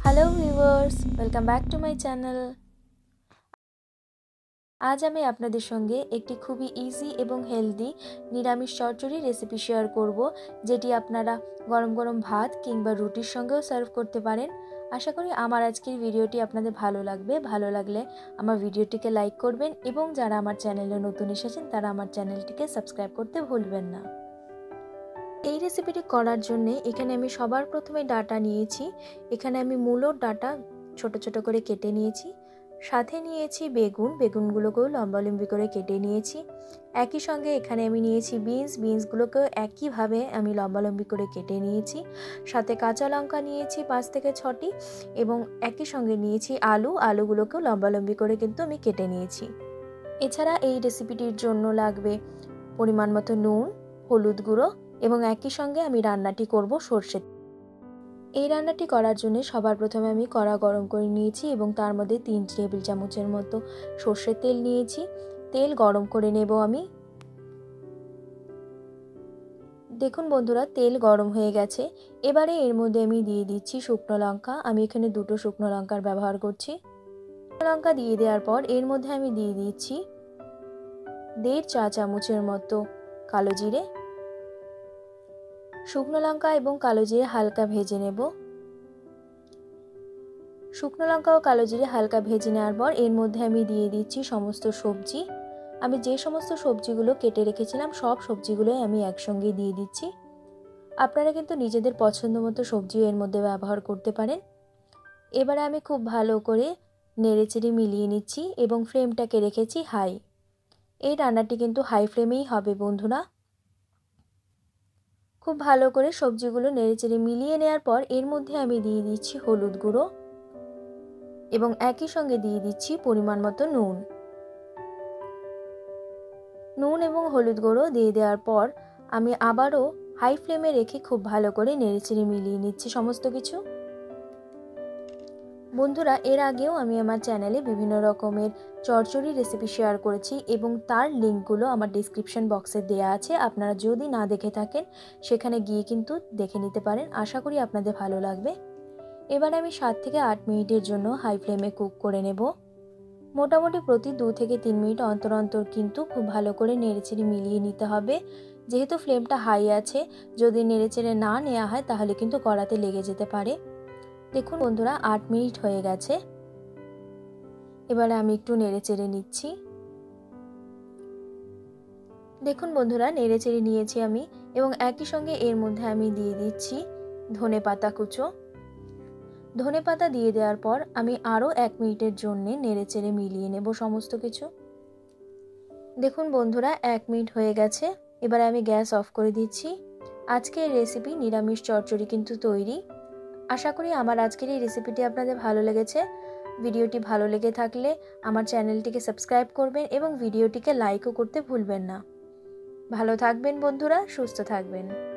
Hello viewers, welcome back to my channel. আজ আমি আপনাদের সঙ্গে একটি খুবই ইজি এবং হেলদি নিরামিষ চচ্চড়ি রেসিপি শেয়ার করব, যেটি আপনারা গরম গরম ভাত কিংবা রুটির সঙ্গেও সার্ভ করতে পারেন। আশা করি আমার আজকের ভিডিওটি আপনাদের ভালো লাগবে। ভালো লাগলে আমার ভিডিওটিকে লাইক করবেন এবং যারা আমার চ্যানেলে নতুন এসেছেন তারা আমার চ্যানেলটিকে সাবস্ক্রাইব করতে ভুলবেন না। এই রেসিপিটি করার জন্য এখানে আমি সবার প্রথমে ডাটা নিয়েছি। এখানে আমি মূলোর ডাটা ছোট ছোট করে কেটে নিয়েছি। সাথে নিয়েছি বেগুনগুলোকেও লম্বা লম্বি করে কেটে নিয়েছি। একই সঙ্গে এখানে আমি নিয়েছি বিনসগুলোকেও একইভাবে আমি লম্বা লম্বি করে কেটে নিয়েছি। সাথে কাঁচা লঙ্কা নিয়েছি 5 থেকে 6টি এবং একই সঙ্গে নিয়েছি আলুগুলোকেও লম্বা লম্বি করে কিন্তু আমি কেটে নিয়েছি। এছাড়া এই রেসিপিটির জন্য লাগবে পরিমাণ মতো নুন, হলুদ গুঁড়ো এবং একই সঙ্গে আমি রান্নাটি করব সর্ষে। এই রান্নাটি করার জন্য সবার প্রথমে আমি কড়া গরম করে নিয়েছি এবং তার মধ্যে 3 টেবিল চামচের মতো সর্ষের তেল নিয়েছি। তেল গরম করে নেব আমি। দেখুন বন্ধুরা, তেল গরম হয়ে গেছে। এবারে এর মধ্যে আমি দিয়ে দিচ্ছি শুকনো লঙ্কা। আমি এখানে 2টো শুকনো লঙ্কার ব্যবহার করছি। লঙ্কা দিয়ে দেওয়ার পর এর মধ্যে আমি দিয়ে দিচ্ছি 1.5 চা চামচের মতো কালো জিরে। শুকনো লঙ্কা এবং কালো জিরে হালকা ভেজে নেব। শুকনো লঙ্কা ও কালো জিরে হালকা ভেজে নেওয়ার পর এর মধ্যে আমি দিয়ে দিচ্ছি সমস্ত সবজি। আমি যে সমস্ত সবজিগুলো কেটে রেখেছিলাম সব সবজিগুলোই আমি একসঙ্গে দিয়ে দিচ্ছি। আপনারা কিন্তু নিজেদের পছন্দ মতো সবজিও এর মধ্যে ব্যবহার করতে পারেন। এবারে আমি খুব ভালো করে নেড়েচেড়ে মিলিয়ে নিচ্ছি এবং ফ্লেমটাকে রেখেছি হাই। এই রান্নাটি কিন্তু হাই ফ্লেমেই হবে বন্ধুরা। খুব ভালো করে সবজিগুলো নেড়েচেড়ে মিলিয়ে নেওয়ার পর এর মধ্যে আমি দিয়ে দিচ্ছি হলুদ গুঁড়ো এবং একই সঙ্গে দিয়ে দিচ্ছি পরিমাণ মতো নুন এবং হলুদ গুঁড়ো দিয়ে দেওয়ার পর আমি আবারও হাই ফ্লেমে রেখে খুব ভালো করে নেড়েচেড়ে মিলিয়ে নিচ্ছি সমস্ত কিছু। বন্ধুরা, এর আগেও আমি আমার চ্যানেলে বিভিন্ন রকমের চচ্চড়ি রেসিপি শেয়ার করেছি এবং তার লিঙ্কগুলো আমার ডেসক্রিপশন বক্সে দেওয়া আছে। আপনারা যদি না দেখে থাকেন সেখানে গিয়ে কিন্তু দেখে নিতে পারেন। আশা করি আপনাদের ভালো লাগবে। এবার আমি 7 থেকে 8 মিনিটের জন্য হাই ফ্লেমে কুক করে নেব। মোটামুটি প্রতি 2 থেকে 3 মিনিট অন্তর অন্তর কিন্তু খুব ভালো করে নেড়েচেড়ে মিলিয়ে নিতে হবে। যেহেতু ফ্লেমটা হাই আছে, যদি নেড়েচেড়ে না নেওয়া হয় তাহলে কিন্তু কড়াতে লেগে যেতে পারে। দেখুন বন্ধুরা, 8 মিনিট হয়ে গেছে। এবারে আমি একটু নেড়েচেড়ে নিচ্ছি। দেখুন বন্ধুরা, নেড়েচেড়ে নিয়েছি আমি এবং একই সঙ্গে এর মধ্যে আমি দিয়ে দিচ্ছি ধনেপাতা কুচো। ধনেপাতা দিয়ে দেওয়ার পর আমি আরও 1 মিনিটের জন্য নেড়েচেড়ে মিলিয়ে নেব সমস্ত কিছু। দেখুন বন্ধুরা, 1 মিনিট হয়ে গেছে। এবারে আমি গ্যাস অফ করে দিচ্ছি। আজকের রেসিপি নিরামিষ চচ্চড়ি কিন্তু তৈরি। আশা করি আমার আজকের এই রেসিপিটি আপনাদের ভালো লেগেছে। ভিডিওটি ভালো লেগে থাকলে আমার চ্যানেলটিকে সাবস্ক্রাইব করবেন এবং ভিডিওটিকে লাইকও করতে ভুলবেন না। ভালো থাকবেন বন্ধুরা, সুস্থ থাকবেন।